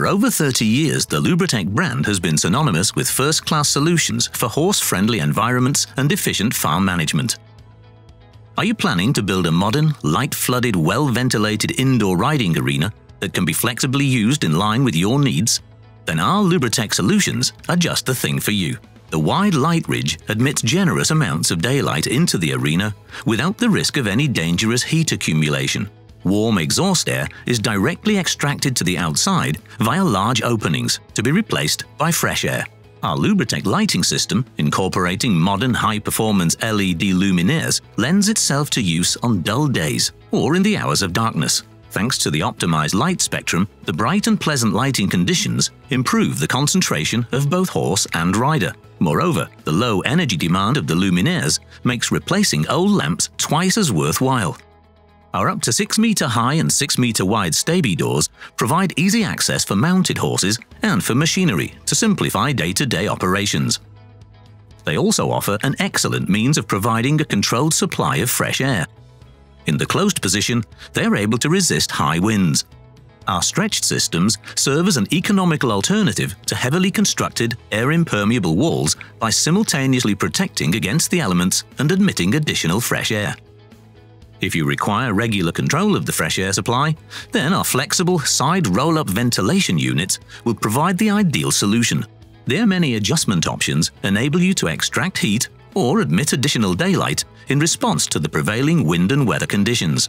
For over 30 years, the Lubratec brand has been synonymous with first-class solutions for horse-friendly environments and efficient farm management. Are you planning to build a modern, light-flooded, well-ventilated indoor riding arena that can be flexibly used in line with your needs? Then our Lubratec solutions are just the thing for you. The wide light ridge admits generous amounts of daylight into the arena without the risk of any dangerous heat accumulation. Warm exhaust air is directly extracted to the outside via large openings to be replaced by fresh air. Our Lubratec lighting system, incorporating modern high-performance LED luminaires, lends itself to use on dull days or in the hours of darkness. Thanks to the optimized light spectrum, the bright and pleasant lighting conditions improve the concentration of both horse and rider. Moreover, the low energy demand of the luminaires makes replacing old lamps twice as worthwhile. Our up to 6-meter high and 6-meter wide staby doors provide easy access for mounted horses and for machinery to simplify day-to-day operations. They also offer an excellent means of providing a controlled supply of fresh air. In the closed position, they are able to resist high winds. Our stretched systems serve as an economical alternative to heavily constructed, air-impermeable walls by simultaneously protecting against the elements and admitting additional fresh air. If you require regular control of the fresh air supply, then our flexible side roll-up ventilation units will provide the ideal solution. Their many adjustment options enable you to extract heat or admit additional daylight in response to the prevailing wind and weather conditions.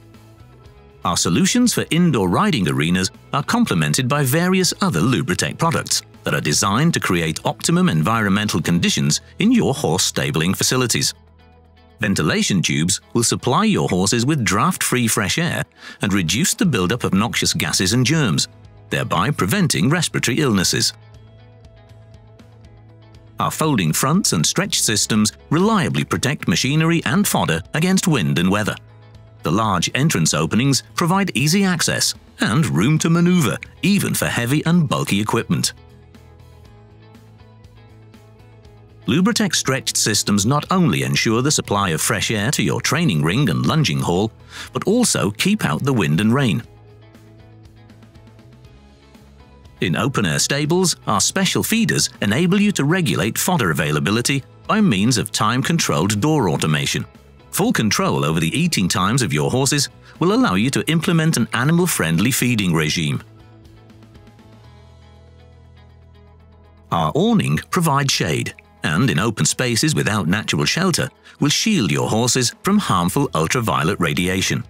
Our solutions for indoor riding arenas are complemented by various other Lubratec products that are designed to create optimum environmental conditions in your horse stabling facilities. Ventilation tubes will supply your horses with draft-free fresh air and reduce the buildup of noxious gases and germs, thereby preventing respiratory illnesses. Our folding fronts and stretch systems reliably protect machinery and fodder against wind and weather. The large entrance openings provide easy access and room to maneuver, even for heavy and bulky equipment. Lubratec stretched systems not only ensure the supply of fresh air to your training ring and lunging hall, but also keep out the wind and rain. In open-air stables, our special feeders enable you to regulate fodder availability by means of time-controlled door automation. Full control over the eating times of your horses will allow you to implement an animal-friendly feeding regime. Our awning provides shade, and in open spaces without natural shelter will shield your horses from harmful ultraviolet radiation.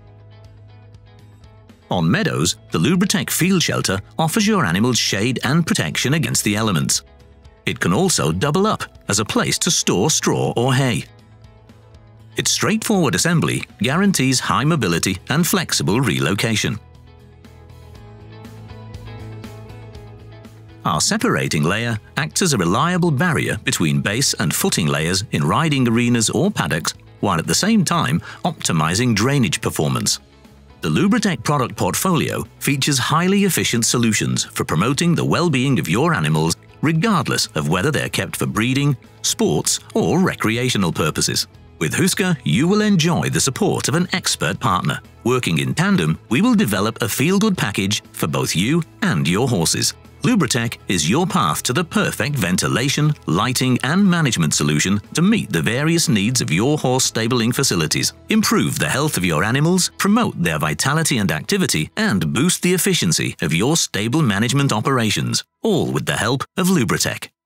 On meadows, the Lubratec Field Shelter offers your animals shade and protection against the elements. It can also double up as a place to store straw or hay. Its straightforward assembly guarantees high mobility and flexible relocation. Our separating layer acts as a reliable barrier between base and footing layers in riding arenas or paddocks, while at the same time optimizing drainage performance. The Lubratec product portfolio features highly efficient solutions for promoting the well-being of your animals regardless of whether they're kept for breeding, sports, or recreational purposes. With Huska, you will enjoy the support of an expert partner. Working in tandem, we will develop a feel-good package for both you and your horses. Lubratec is your path to the perfect ventilation, lighting, and management solution to meet the various needs of your horse stabling facilities. Improve the health of your animals, promote their vitality and activity, and boost the efficiency of your stable management operations, all with the help of Lubratec.